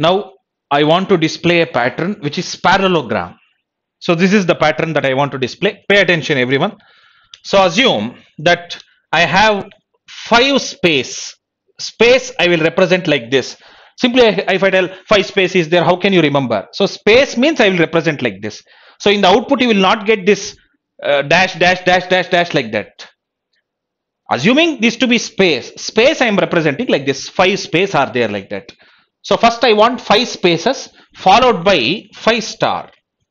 Now I want to display a pattern which is parallelogram. So this is the pattern that I want to display. Pay attention, everyone. So assume that I have 5 space. Space I will represent like this. Simply if I tell 5 space is there, how can you remember? So space means I will represent like this. So in the output you will not get this dash dash dash dash dash like that. Assuming this to be space, space I am representing like this. 5 space are there like that. So first I want 5 spaces followed by 5 star.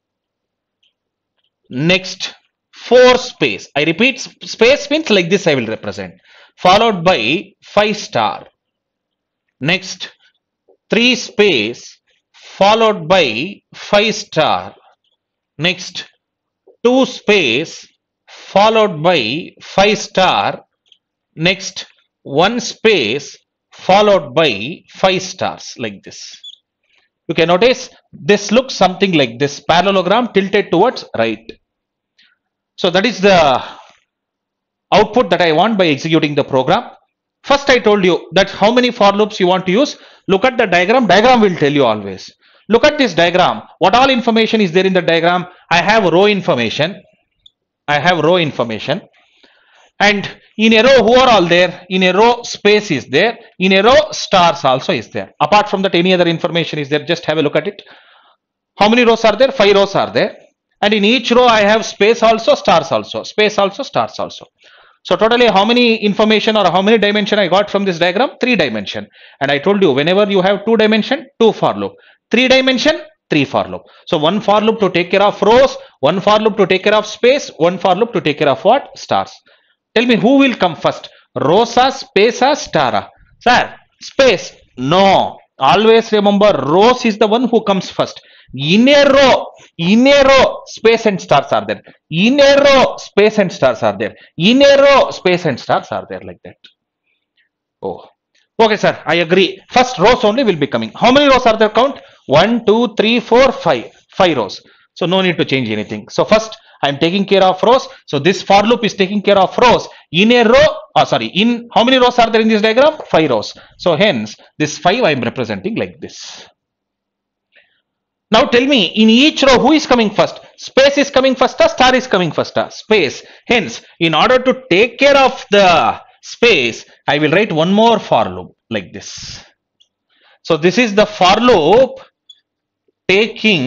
Next 4 space. I repeat, space means like this I will represent. Followed by 5 star. Next 3 space followed by 5 star. Next 2 space followed by 5 star. Next 1 space followed by 5 stars like this. You can notice this looks something like this, parallelogram tilted towards right. So that is the output that I want by executing the program. First I told you that how many for loops you want to use. Look at the diagram. Diagram will tell you always. Look at this diagram. What all information is there in the diagram? I have row information. I have row information. And in a row, who are all there? In a row, space is there. In a row, stars also is there. Apart from that, any other information is there? Just have a look at it. How many rows are there? 5 rows are there. And in each row, I have space also, stars also. Space also, stars also. So totally, how many information or how many dimension I got from this diagram? 3 dimension. And I told you, whenever you have 2 dimension, 2 for loop. 3 dimension, 3 for loop. So 1 for loop to take care of rows, 1 for loop to take care of space, 1 for loop to take care of what? Stars. Tell me who will come first? Rows or space or star? Sir, space. No. Always remember rows is the one who comes first. In a row, space and stars are there. In a row, space and stars are there. In a row, space and stars are there like that. Oh, okay, sir. I agree. First rows only will be coming. How many rows are there? Count 1, 2, 3, 4, 5. 5 rows. So no need to change anything. So first I am taking care of rows. So this for loop is taking care of rows. In a row, in how many rows are there in this diagram? 5 rows. So hence this 5 I am representing like this. Now tell me, in each row who is coming first? Space is coming first or star is coming first? Space. Hence, in order to take care of the space, I will write one more for loop like this. So this is the for loop taking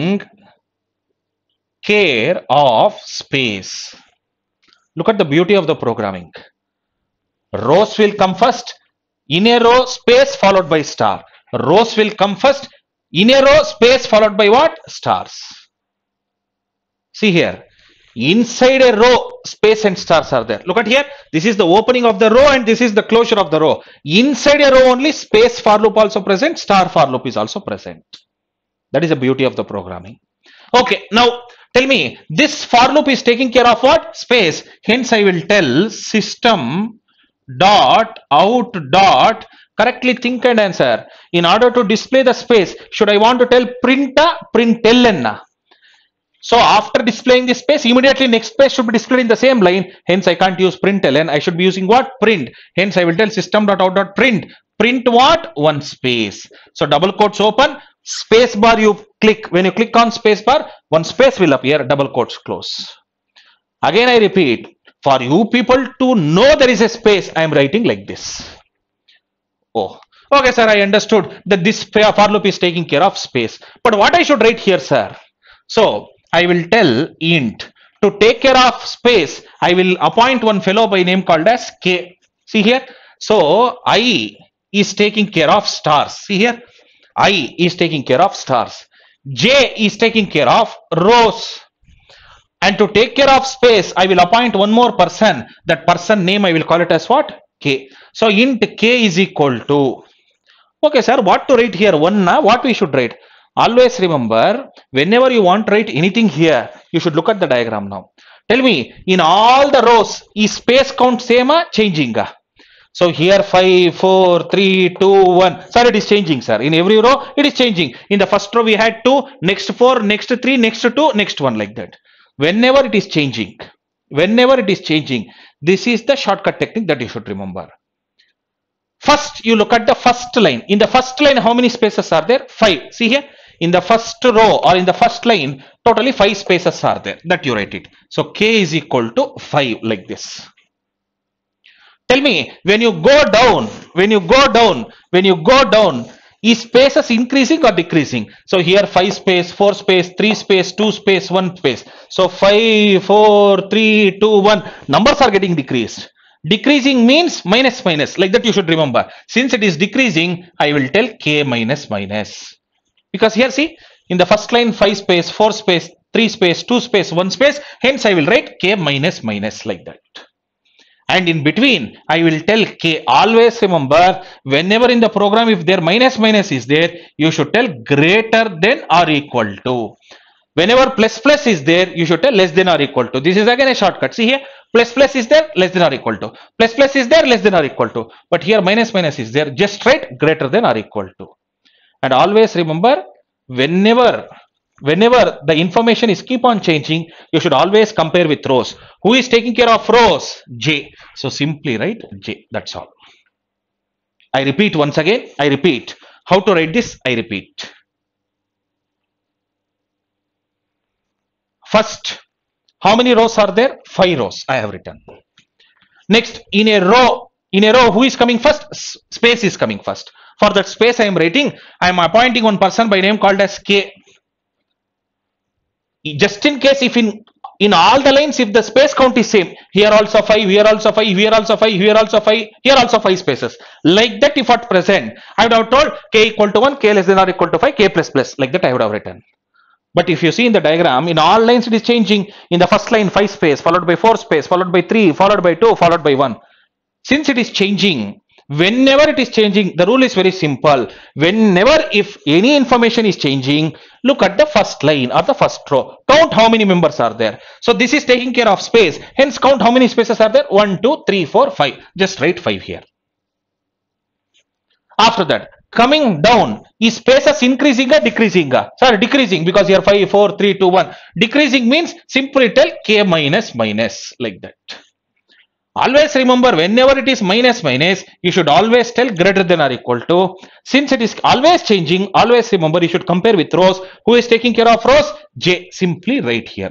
care of space. Look at the beauty of the programming. Rows will come first. In a row, space followed by star. Rows will come first. In a row, space followed by what? Stars. See here. Inside a row, space and stars are there. Look at here. This is the opening of the row and this is the closure of the row. Inside a row only, space for loop also present. Star for loop is also present. That is the beauty of the programming. Okay. Now, tell me, this for loop is taking care of what? Space. Hence, I will tell system dot out dot. Correctly think and answer. In order to display the space, should I want to tell print ln? So after displaying the space, immediately next space should be displayed in the same line. Hence, I can't use println. I should be using what? Print. Hence, I will tell system dot out dot print. Print what? One space. So double quotes open. Space bar you click. When you click on space bar, one space will appear. Double quotes close. Again, I repeat. For you people to know there is a space, I am writing like this. Oh, okay, sir. I understood that this for loop is taking care of space. But what I should write here, sir? So I will tell int to take care of space. I will appoint one fellow by name called as k. See here. So I is taking care of stars. See here. I is taking care of stars. J is taking care of rows. And to take care of space, I will appoint one more person. That person name I will call it as what? K. So int k is equal to. Okay, sir. What to write here? One. What we should write? Always remember, whenever you want to write anything here, you should look at the diagram now. Tell me, in all the rows, is space count same or changing? So here 5, 4, 3, 2, 1. Sir, it is changing, sir. In every row, it is changing. In the first row, we had 2, next 4, next 3, next 2, next 1 like that. Whenever it is changing, this is the shortcut technique that you should remember. First, you look at the first line. In the first line, how many spaces are there? 5. See here, in the first row or in the first line, totally 5 spaces are there. That you write it. So k is equal to 5 like this. Tell me, when you go down, is spaces increasing or decreasing? So here 5 space, 4 space, 3 space, 2 space, 1 space. So 5, 4, 3, 2, 1. Numbers are getting decreased. Decreasing means minus minus. Like that you should remember. Since it is decreasing, I will tell k minus minus. Because here see, in the first line 5 space, 4 space, 3 space, 2 space, 1 space. Hence I will write k minus minus like that. And in between, I will tell k. Always remember, whenever in the program, if there minus minus is there, you should tell greater than or equal to. Whenever plus plus is there, you should tell less than or equal to. This is again a shortcut. See here, plus plus is there, less than or equal to. Plus plus is there, less than or equal to. But here minus minus is there, just write greater than or equal to. And always remember, whenever the information is keep on changing, you should always compare with rows. Who is taking care of rows? J. So simply write J. That's all. I repeat once again. I repeat. How to write this? I repeat. First, how many rows are there? 5 rows I have written. Next, in a row, who is coming first? Space is coming first. For that space I am writing, I am appointing one person by name called as K. Just in case, if in all the lines, if the space count is same, here also 5, here also 5, here also 5, here also 5, here also 5 spaces. Like that, if at present, I would have told k equal to 1, k less than or equal to 5, k plus plus. Like that I would have written. But if you see in the diagram, in all lines it is changing. In the first line 5 space, followed by 4 space, followed by 3, followed by 2, followed by 1. Since it is changing, whenever it is changing, the rule is very simple. Whenever if any information is changing, look at the first line or the first row. Count how many members are there. So this is taking care of space. Hence count how many spaces are there. 1, 2, 3, 4, 5. Just write 5 here. After that, coming down, is spaces increasing or decreasing? Sorry, decreasing, because here 5, 4, 3, 2, 1. Decreasing means simply tell k minus minus like that. Always remember, whenever it is minus minus, you should always tell greater than or equal to. Since it is always changing, always remember you should compare with rows. Who is taking care of rows? J. Simply write here.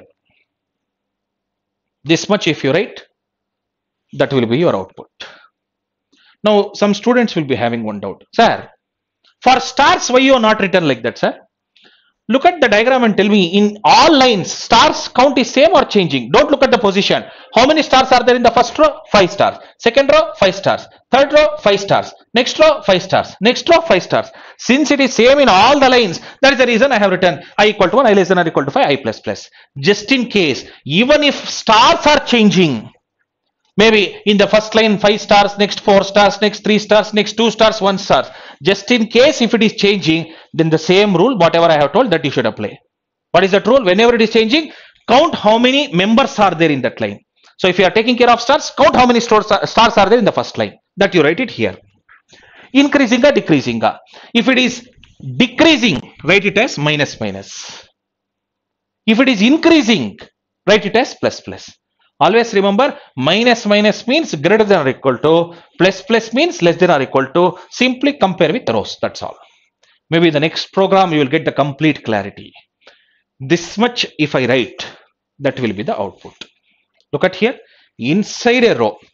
This much if you write, that will be your output. Now some students will be having one doubt. Sir, for stars, why you are not written like that, sir? Look at the diagram and tell me, in all lines, stars count is same or changing? Don't look at the position. How many stars are there in the first row? 5 stars. Second row, 5 stars. Third row, 5 stars. Next row, 5 stars. Next row, 5 stars. Since it is same in all the lines, that is the reason I have written I equal to 1, I less than or equal to 5, I plus plus. Just in case, even if stars are changing, maybe in the first line 5 stars, next 4 stars, next 3 stars, next 2 stars, 1 star. Just in case if it is changing, then the same rule, whatever I have told, that you should apply. What is that rule? Whenever it is changing, count how many members are there in that line. So if you are taking care of stars, count how many stars are there in the first line. That you write it here. Increasing or decreasing? If it is decreasing, write it as minus minus. If it is increasing, write it as plus plus. Always remember, minus minus means greater than or equal to, plus plus means less than or equal to. Simply compare with rows, that's all. Maybe in the next program you will get the complete clarity. This much if I write, that will be the output. Look at here, inside a row,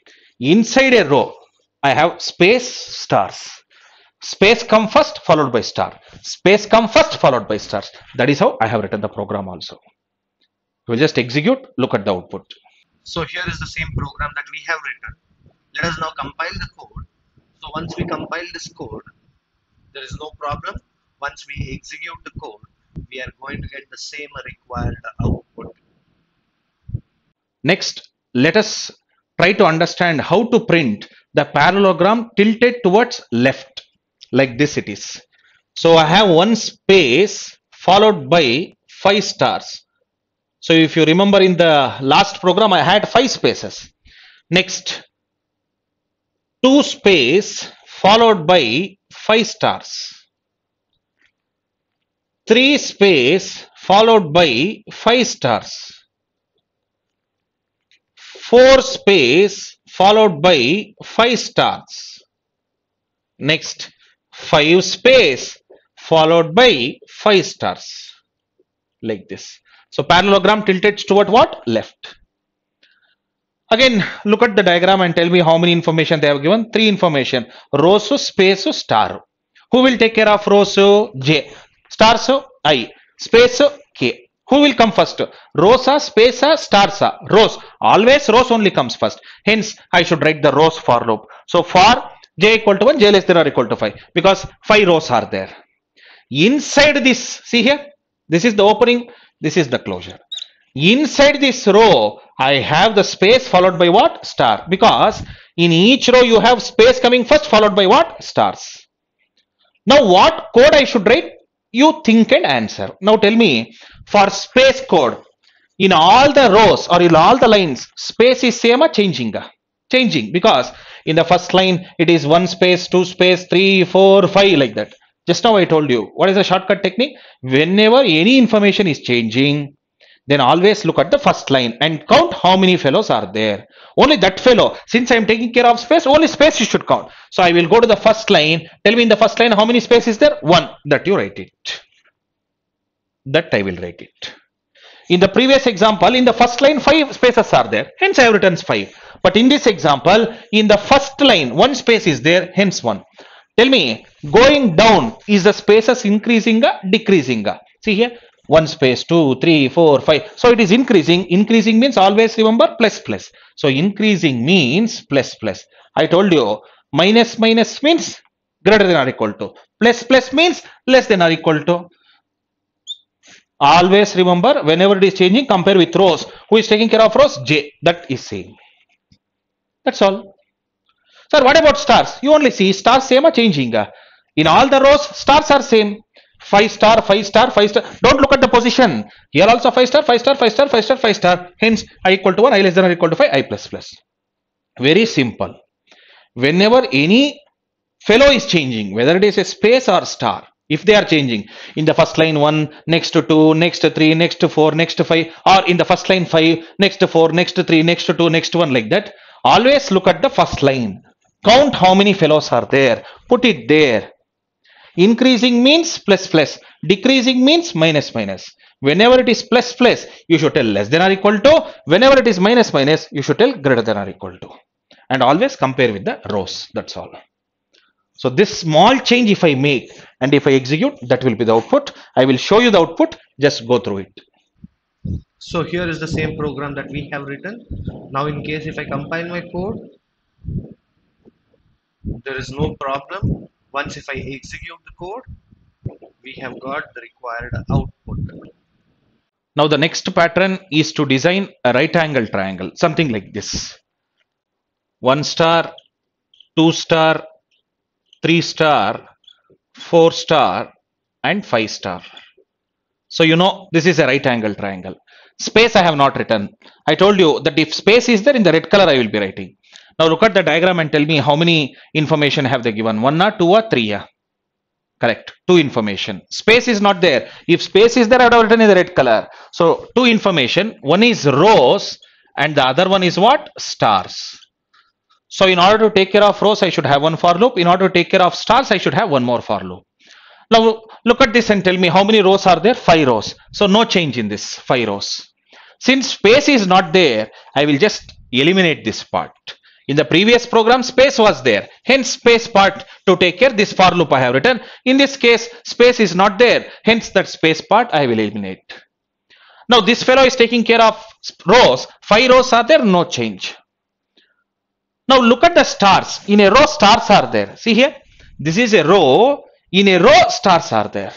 I have space stars. Space come first followed by star. Space come first followed by stars. That is how I have written the program also. We will just execute, look at the output. So here is the same program that we have written. Let us now compile the code. So once we compile this code, there is no problem. Once we execute the code, we are going to get the same required output. Next, let us try to understand how to print the parallelogram tilted towards left. Like this it is. So I have one space followed by 5 stars. So if you remember in the last program, I had 5 spaces. Next, 2 space followed by 5 stars. 3 space followed by 5 stars. 4 space followed by 5 stars. next 5 space followed by 5 stars like this. So parallelogram tilted toward what? Left. Again, look at the diagram and tell me how many information they have given. 3 information. Rows, space, star. Who will take care of rows? J. Stars, I. Space, K. Who will come first? Rows, space, stars. Rows. Always rows only comes first. Hence, I should write the rows for loop. So for j equal to 1, j less than or equal to 5 because 5 rows are there. Inside this, see here, this is the opening, this is the closure. Inside this row, I have the space followed by what? Star. Because in each row you have space coming first followed by what? Stars. Now what code I should write? You think and answer. Now tell me, for space code, in all the rows or in all the lines, space is same or changing? Changing, because in the first line it is 1 space, 2 space, 3, 4, 5 like that. Just now I told you, what is the shortcut technique? Whenever any information is changing, then always look at the first line and count how many fellows are there. Only that fellow, since I am taking care of space, only space you should count. So I will go to the first line. Tell me in the first line how many space is there? 1. That you write it. That I will write it. In the previous example, in the first line 5 spaces are there. Hence I have written 5. But in this example, in the first line 1 space is there. Hence 1. Tell me, going down, is the spaces increasing or decreasing? See here. 1 space, 2, 3, 4, 5. So it is increasing. Increasing means always remember plus plus. So increasing means plus plus. I told you minus minus means greater than or equal to. Plus plus means less than or equal to. Always remember whenever it is changing, compare with rows. Who is taking care of rows? J. That is same. That's all. Sir, what about stars? You only see stars same or changing. In all the rows, stars are same. 5 star, 5 star, 5 star. Don't look at the position. Here also 5 star, 5 star, 5 star, 5 star, 5 star. Hence, I equal to 1, I less than or equal to 5, I plus plus. Very simple. Whenever any fellow is changing, whether it is a space or star, if they are changing, in the first line 1, next to 2, next to 3, next to 4, next to 5, or in the first line 5, next to 4, next to 3, next to 2, next to 1, like that, always look at the first line. Count how many fellows are there. Put it there. Increasing means plus plus. Decreasing means minus minus. Whenever it is plus plus, you should tell less than or equal to. Whenever it is minus minus, you should tell greater than or equal to. And always compare with the rows. That's all. So this small change if I make and if I execute, that will be the output. I will show you the output. Just go through it. So here is the same program that we have written. Now in case if I compile my code, there is no problem. Once if I execute the code, we have got the required output. Now the next pattern is to design a right angle triangle, something like this. 1 star, 2 star, 3 star, 4 star and 5 star. So you know this is a right angle triangle. Space I have not written. I told you that if space is there, in the red color I will be writing. Now look at the diagram and tell me how many information have they given. 1 or 2 or 3? Correct. 2 information. Space is not there. If space is there, I would have written in the red color. So 2 information. One is rows and the other one is what? Stars. So in order to take care of rows, I should have one for loop. In order to take care of stars, I should have one more for loop. Now look at this and tell me how many rows are there? 5 rows. So no change in this 5 rows. Since space is not there, I will just eliminate this part. In the previous program, space was there. Hence, space part to take care, this for loop I have written. In this case, space is not there. Hence, that space part I will eliminate. Now, this fellow is taking care of rows. 5 rows are there, no change. Now, look at the stars. In a row, stars are there. See here. This is a row. In a row, stars are there.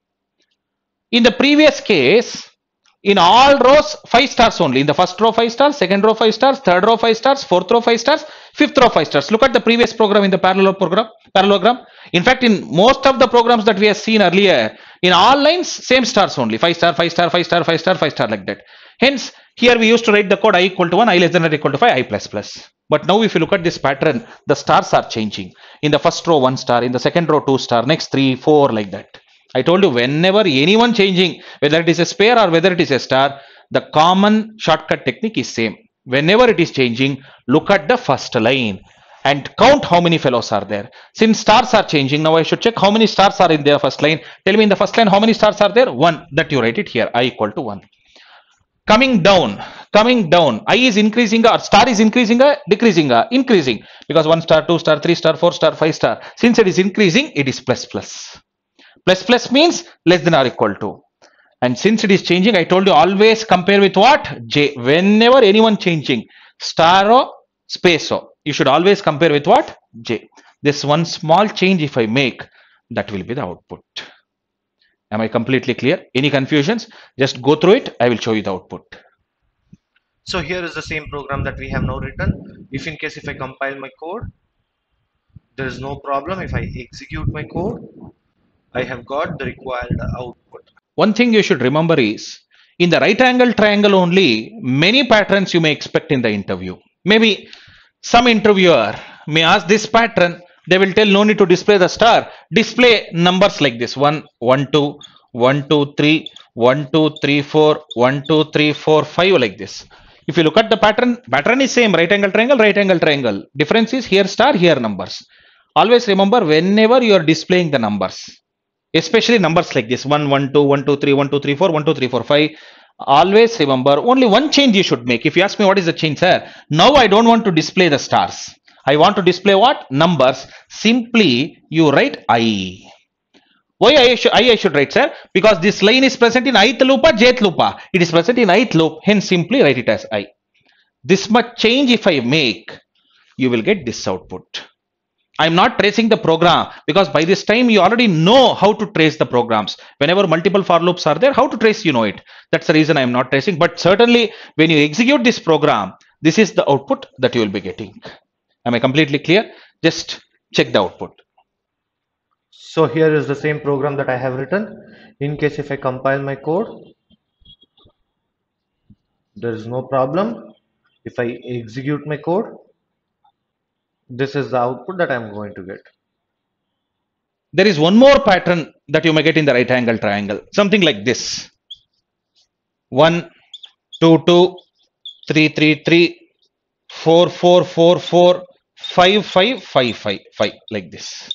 In the previous case, in all rows, 5 stars only. In the first row, 5 stars, second row, 5 stars, third row, 5 stars, fourth row, 5 stars, fifth row, 5 stars. Look at the previous program in the parallelogram. In fact, in most of the programs that we have seen earlier, in all lines, same stars only. 5 star, 5 star, 5 star, 5 star, 5 star, like that. Hence, here we used to write the code I equal to 1, I less than or equal to 5, I plus plus. But now if you look at this pattern, the stars are changing. In the first row, 1 star. In the second row, 2 star. Next, 3, 4, like that. I told you whenever anyone changing, whether it is a spare or whether it is a star, the common shortcut technique is same. Whenever it is changing, look at the first line and count how many fellows are there. Since stars are changing, now I should check how many stars are in the first line. Tell me in the first line how many stars are there? 1. That you write it here, I equal to 1. Coming down, I is increasing or star is increasing or decreasing? Increasing, because 1 star, 2 star, 3 star, 4 star, 5 star. Since it is increasing, it is plus plus. Plus plus means less than or equal to. And since it is changing, I told you always compare with what? J. Whenever anyone changing, star or space or, you should always compare with what? J. This one small change if I make, that will be the output. Am I completely clear? Any confusions? Just go through it. I will show you the output. So here is the same program that we have now written. If in case if I compile my code, there is no problem. If I execute my code, I have got the required output. One thing you should remember is, in the right angle triangle only, many patterns you may expect in the interview. Maybe some interviewer may ask this pattern. They will tell no need to display the star. Display numbers like this: 1, 1, 2, 1, 2, 3, 1, 2, 3, 4, 1, 2, 3, 4, 5 like this. If you look at the pattern is same, right angle triangle, right angle triangle. Difference is here star, here numbers. Always remember, whenever you are displaying the numbers, especially numbers like this 1, 1, 2, 1, 2, 3, 1, 2, 3, 4, 1, 2, 3, 4, 5. Always remember only one change you should make. If you ask me what is the change, sir, now I don't want to display the stars. I want to display what? Numbers. Simply you write I. Why I should write, sir? Because this line is present in ith loop or jth loop. It is present in ith loop. Hence simply write it as I. This much change if I make, you will get this output. I'm not tracing the program, because by this time you already know how to trace the programs. Whenever multiple for loops are there, how to trace, you know it. That's the reason I'm not tracing. But certainly when you execute this program, this is the output that you will be getting. Am I completely clear? Just check the output. So here is the same program that I have written. In case if I compile my code, there is no problem. If I execute my code, this is the output that I'm going to get. There is one more pattern that you may get in the right angle triangle. Something like this. 1, 2, 2, 3, 3, 3, 4, 4, 4, 4, 5, 5, 5, 5, 5 like this.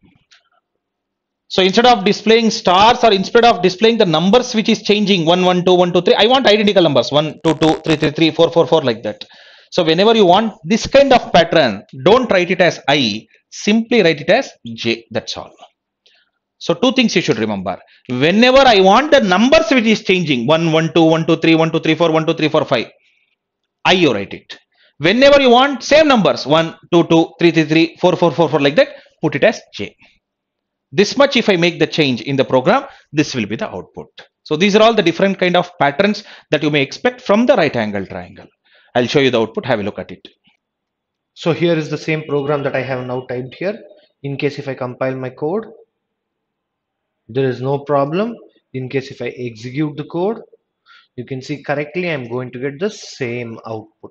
So instead of displaying stars or instead of displaying the numbers which is changing 1, 1, 2, 1, 2, 3, I want identical numbers 1, 2, 2, 3, 3, 3, 4, 4, 4 like that. So whenever you want this kind of pattern, don't write it as I, simply write it as J. That's all. So two things you should remember. Whenever I want the numbers which is changing 1, 1, 2, 1, 2, 3, 1, 2, 3, 4, 1, 2, 3, 4, 5, I you write it. Whenever you want same numbers 1, 2, 2, 3, 3, 3, 4, 4, 4, 4 like that, put it as J. This much if I make the change in the program, this will be the output. So these are all the different kind of patterns that you may expect from the right angle triangle. I'll show you the output. Have a look at it. So here is the same program that I have now typed here. In case if I compile my code, there is no problem. In case if I execute the code, you can see correctly I'm going to get the same output.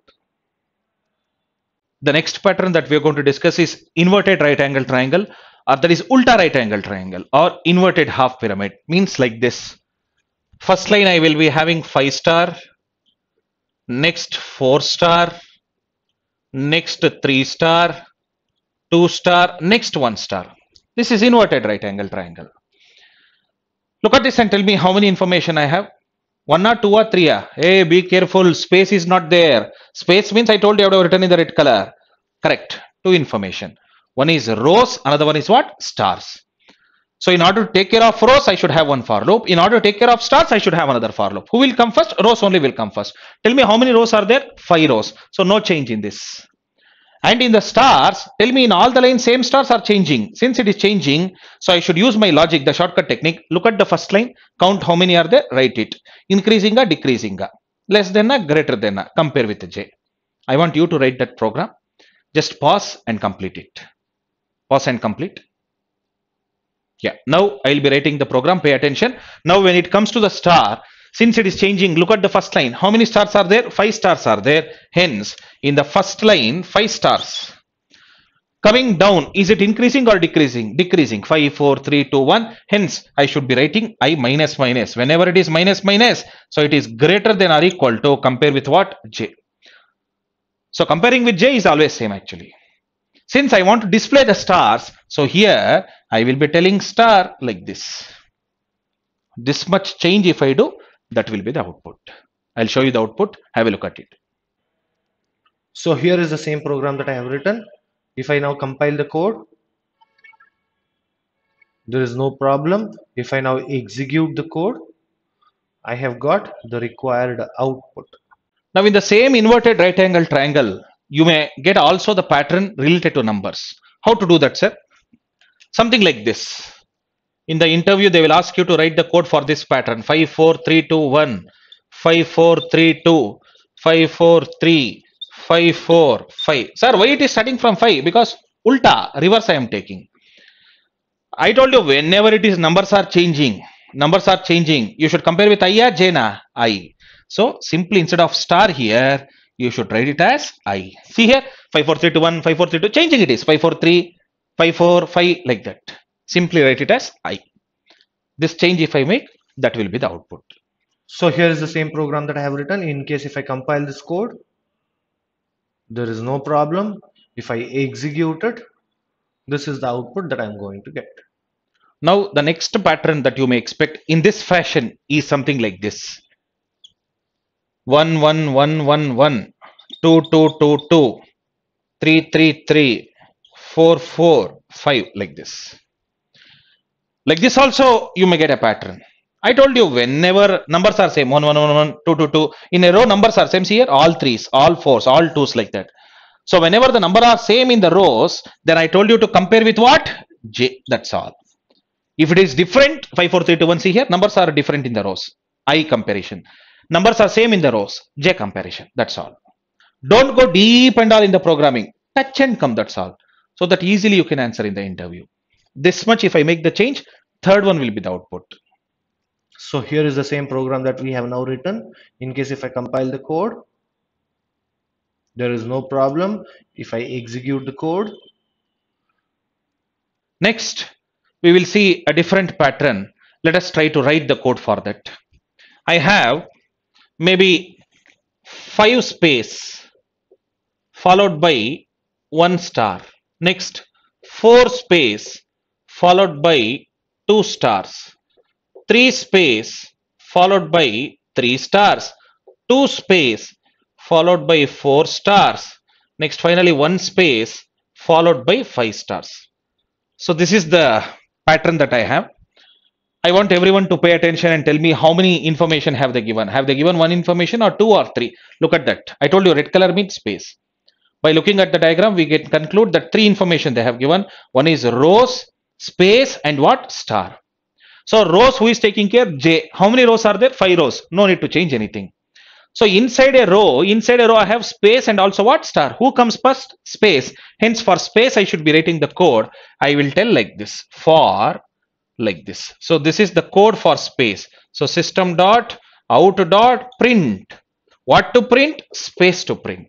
The next pattern that we are going to discuss is inverted right angle triangle, or that is ulta right angle triangle, or inverted half pyramid. Means like this. First line I will be having 5 star, next 4 star, next 3 star, 2 star, next 1 star. This is inverted right angle triangle. Look at this and tell me how many information I have. 1 or 2 or 3. Hey, be careful. Space is not there. Space means I told you I would have written in the red color. Correct. 2 information. One is rows. Another one is what? Stars. So in order to take care of rows, I should have one for loop. In order to take care of stars, I should have another for loop. Who will come first? Rows only will come first. Tell me how many rows are there? 5 rows. So no change in this. And in the stars, tell me in all the lines, same stars are changing. Since it is changing, so I should use my logic, the shortcut technique. Look at the first line, count how many are there, write it. Increasing or decreasing, less than or greater than, compare with J. I want you to write that program. Just pause and complete it. Pause and complete. Yeah, now I will be writing the program. Pay attention. Now when it comes to the star, since it is changing, look at the first line. How many stars are there? 5 stars are there. Hence, in the first line, 5 stars. Coming down, is it increasing or decreasing? Decreasing. 5, 4, 3, 2, 1. Hence, I should be writing I minus minus. Whenever it is minus minus, so it is greater than or equal to, compare with what? J. So comparing with J is always same actually. Since I want to display the stars, so here I will be telling star like this. This much change if I do, that will be the output. I'll show you the output. Have a look at it. So here is the same program that I have written. If I now compile the code, there is no problem. If I now execute the code, I have got the required output. Now in the same inverted right angle triangle, you may get also the pattern related to numbers. How to do that, sir? Something like this. In the interview, they will ask you to write the code for this pattern: 5 4 3 2 1, 5 4 3 2, 5 4 3, 5 4 5. Sir, why it is starting from 5? Because ulta, reverse I am taking. I told you whenever it is numbers are changing, you should compare with I or J na? I. So simply instead of star here, you should write it as I. See here, 5 4 3 2 1, 5 4 3 2, changing it is 5 4 3, 5 4 5 like that. Simply write it as I. This change if I make, that will be the output. So here is the same program that I have written. In case if I compile this code, there is no problem. If I execute it, this is the output that I'm going to get. Now the next pattern that you may expect in this fashion is something like this: 1 1 1 1 1, 2 2 2 2, 3 3 3, 4 4 5, like this. Like this also you may get a pattern. I told you whenever numbers are same, 1 1 1 1, 2 2 2, in a row numbers are same. See here, all threes, all fours, all twos, like that. So whenever the number are same in the rows, then I told you to compare with what? J. That's all. If it is different, 5 4 3 2 1, see here, numbers are different in the rows. I comparison. Numbers are same in the rows. J comparison. That's all. Don't go deep and all in the programming. Touch and come. That's all. So that easily you can answer in the interview. This much if I make the change, third one will be the output. So here is the same program that we have now written. In case if I compile the code, there is no problem. If I execute the code. Next, we will see a different pattern. Let us try to write the code for that. I have maybe 5 space followed by 1 star. Next, 4 space followed by 2 stars. 3 space followed by 3 stars. 2 space followed by 4 stars. Next, finally 1 space followed by 5 stars. So this is the pattern that I have. I want everyone to pay attention and tell me how many information have they given. Have they given 1 information or 2 or 3? Look at that. I told you red color means space. By looking at the diagram, we can conclude that 3 information they have given. One is rows, space, and what? Star. So rows, who is taking care? J. How many rows are there? 5 rows. No need to change anything. So inside a row I have space and also what? Star. Who comes first? Space. Hence for space I should be writing the code. I will tell like this: for like this. So this is the code for space. So system dot out dot print. What to print? Space to print.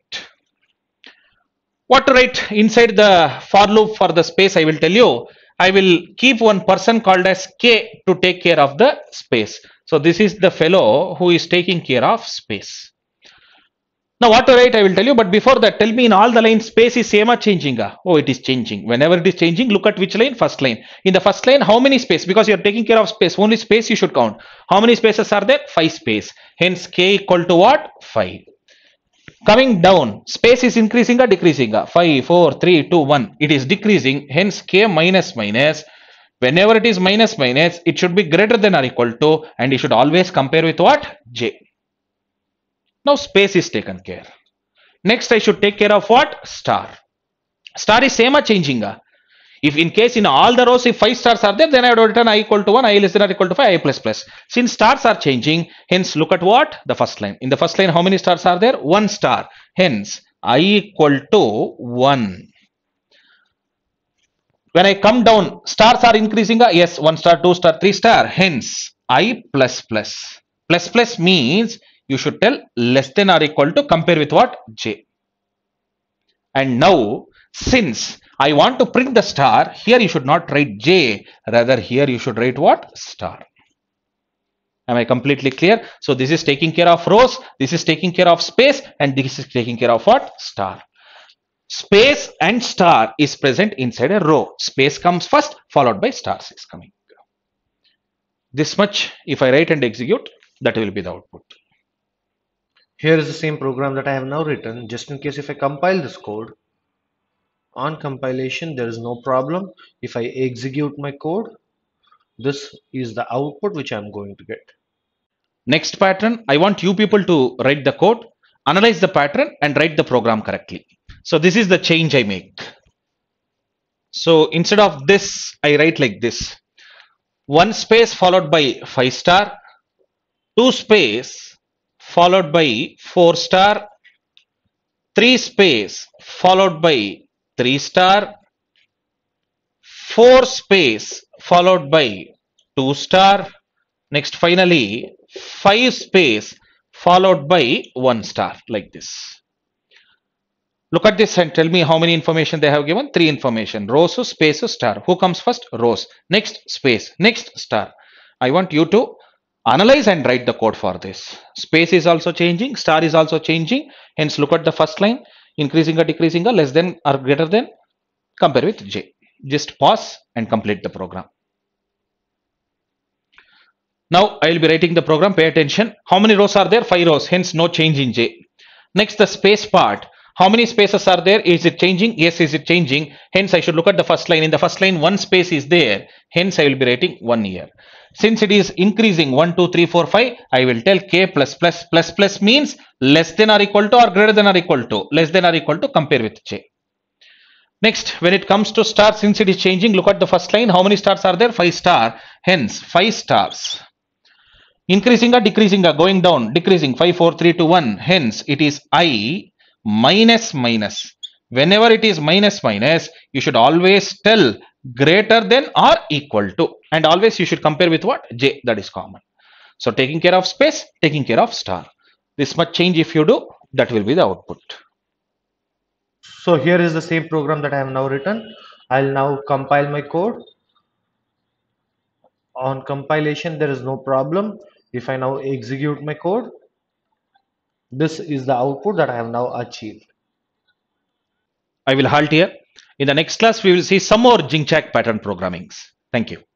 What to write inside the for loop for the space? I will tell you. I will keep one person called as K to take care of the space. So this is the fellow who is taking care of space. Now what to write I will tell you, but before that tell me in all the lines space is same or changing? Oh, it is changing. Whenever it is changing, look at which line? First line. In the first line, how many space? Because you are taking care of space, only space you should count. How many spaces are there? 5 space. Hence K equal to what? 5. Coming down, space is increasing or decreasing? 5, 4, 3, 2, 1. It is decreasing. Hence K minus minus. Whenever it is minus minus, it should be greater than or equal to, and you should always compare with what? J. Now space is taken care. Next I should take care of what? Star. Star is same or changing? If in case in all the rows if 5 stars are there, then I would have written I equal to 1, I less than or equal to 5, I plus plus. Since stars are changing, hence look at what? The first line. In the first line, how many stars are there? 1 star. Hence I equal to 1. When I come down, stars are increasing. Yes, 1 star, 2 star, 3 star. Hence I plus plus. Plus plus means you should tell less than or equal to, compare with what? J. And now since I want to print the star, here you should not write J, rather here you should write what? Star. Am I completely clear? So this is taking care of rows, this is taking care of space, and this is taking care of what? Star. Space and star is present inside a row. Space comes first, followed by stars is coming. This much, if I write and execute, that will be the output. Here is the same program that I have now written. Just in case if I compile this code, on compilation there is no problem. If I execute my code, this is the output which I'm going to get. Next pattern, I want you people to write the code, analyze the pattern and write the program correctly. So this is the change I make. So instead of this, I write like this. 1 space followed by 5 star, 2 space followed by 4 star, 3 space followed by 3 star, 4 space followed by 2 star, next finally 5 space followed by 1 star, like this. Look at this and tell me how many information they have given. 3 information. Rows, space, star. Who comes first? Rows. Next space. Next star. I want you to analyze and write the code for this. Space is also changing. Star is also changing. Hence look at the first line. Increasing or decreasing or less than or greater than. Compare with J. Just pause and complete the program. Now I will be writing the program. Pay attention. How many rows are there? 5 rows. Hence no change in J. Next the space part. How many spaces are there? Is it changing? Yes, is it changing? Hence I should look at the first line. In the first line 1 space is there. Hence I will be writing 1 here. Since it is increasing 1, 2, 3, 4, 5, I will tell k plus plus plus plus means less than or equal to or greater than or equal to. Less than or equal to, compare with J. Next, when it comes to star, since it is changing, look at the first line. How many stars are there? 5 star. Hence 5 stars. Increasing or decreasing or going down, decreasing 5, 4, 3, 2, 1. Hence it is I minus minus. Whenever it is minus minus, you should always tell greater than or equal to, and always you should compare with what? J, that is common. So taking care of space, taking care of star. This much change if you do, that will be the output. So here is the same program that I have now written. I'll now compile my code. On compilation there is no problem. If I now execute my code, this is the output that I have now achieved. I will halt here. In the next class, we will see some more Jingchak pattern programmings. Thank you.